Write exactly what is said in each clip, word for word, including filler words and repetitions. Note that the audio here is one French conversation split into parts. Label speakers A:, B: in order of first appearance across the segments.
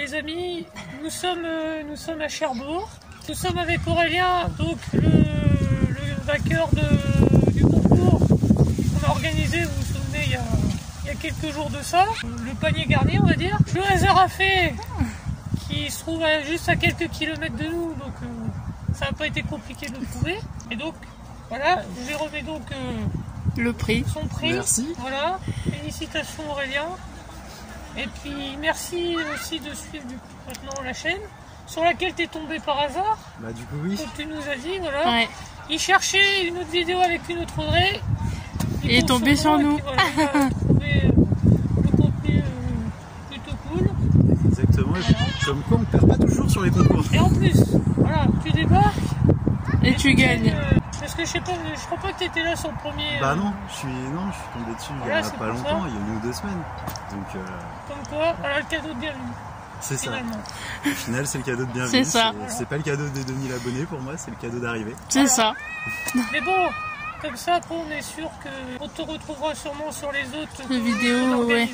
A: les amis, nous sommes, euh, nous sommes à Cherbourg. Nous sommes avec Aurélien, donc le, le vainqueur de, du concours qu'on a organisé, vous vous souvenez, il y, a, il y a quelques jours de ça. Le panier garni, on va dire. Le hasard a fait qu'il se trouve à, juste à quelques kilomètres de nous, donc euh, ça n'a pas été compliqué de le trouver. Et donc, voilà, je lui remets donc euh,
B: le prix.
A: Son prix.
C: Merci.
A: Voilà, félicitations Aurélien. Et puis merci aussi de suivre du coup, maintenant la chaîne sur laquelle tu es tombé par hasard.
C: Bah du coup oui.
A: Comme tu nous as dit, voilà.
B: Ouais.
A: Il cherchait une autre vidéo avec une autre Audrey.
B: Il est tombé sur nous.
A: Et puis, voilà, il a trouvé euh, le contenu euh, plutôt cool.
C: Exactement. Et puis, comme quoi on ne perd pas toujours sur les concours.
A: Et en plus, voilà, tu débarques.
B: Et, et tu gagnes.
A: Euh, parce que je sais pas, je crois pas que tu étais là sur le premier.
C: Bah
A: euh,
C: non, je suis non, je suis tombé dessus
A: voilà,
C: il y a pas longtemps, ça. Il y a une ou deux semaines. Donc euh...
A: comme quoi, voilà le cadeau de bienvenue.
C: C'est ça. Au final, c'est le cadeau de bienvenue.
B: C'est ça.
C: C'est voilà. Pas le cadeau des deux mille abonnés pour moi, c'est le cadeau d'arrivée.
B: C'est voilà. Ça.
A: Mais bon, comme ça, après, on est sûr qu'on te retrouvera sûrement sur les autres
B: les vidéos. Ouais.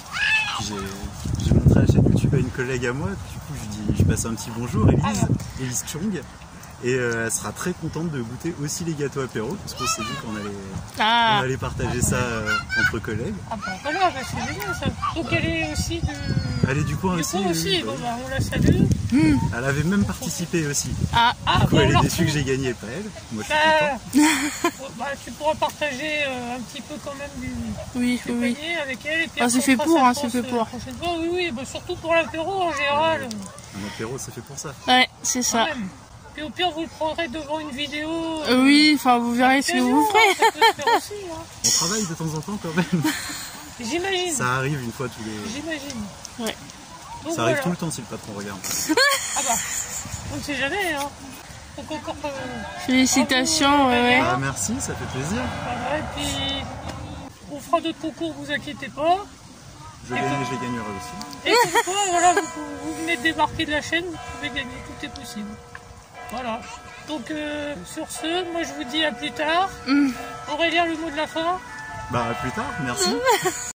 C: J'ai montré la chaîne YouTube à une collègue à moi. Du coup, je dis, je passe un petit bonjour, Elise, ah, Elise Chung. Et euh, elle sera très contente de goûter aussi les gâteaux apéro, parce qu'on s'est dit qu'on allait, ah. on allait partager ça euh, entre collègues.
A: Ah bah voilà, bah c'est génial ça. Donc elle est aussi de...
C: Elle est du coin
A: du
C: aussi.
A: Coup aussi,
C: euh,
A: bon bah on la salue.
C: Mmh. Elle avait même participé aussi.
A: Ah, ah
C: du coup
A: bah,
C: elle est déçue que j'ai gagné, pas elle. Moi je suis
A: bah, content. Bah, tu pourras partager euh, un petit peu quand même du,
B: oui,
A: du
B: oui.
A: panier avec elle. Et puis
B: ah, c'est fait pour, hein, c'est fait pour.
A: Fois, oui, oui, bah, surtout pour l'apéro en général.
C: Un apéro c'est fait pour ça.
B: Ouais, c'est ça.
A: Puis au pire, vous le prendrez devant une vidéo.
B: Euh, oui, enfin, vous verrez ce que vous ferez.
A: Ça peut se faire aussi, hein.
C: On travaille de temps en temps quand même.
A: J'imagine.
C: Ça arrive une fois tous les...
A: J'imagine.
B: Ouais.
C: Donc, ça arrive voilà. Tout le temps si le patron regarde.
A: Ah bah, on ne sait jamais, hein. Donc encore... Euh,
B: félicitations, ouais, ouais.
C: Ah, merci, ça fait plaisir.
A: Voilà, et puis, on fera d'autres concours, vous inquiétez pas.
C: Je vais gagner, je les gagnerai aussi.
A: Et comme quoi, voilà, vous, vous venez de débarquer de la chaîne, vous pouvez gagner, tout est possible. Voilà. Donc euh, sur ce, moi je vous dis à plus tard. Mm. Aurélien, le mot de la fin.
C: Bah à plus tard, merci.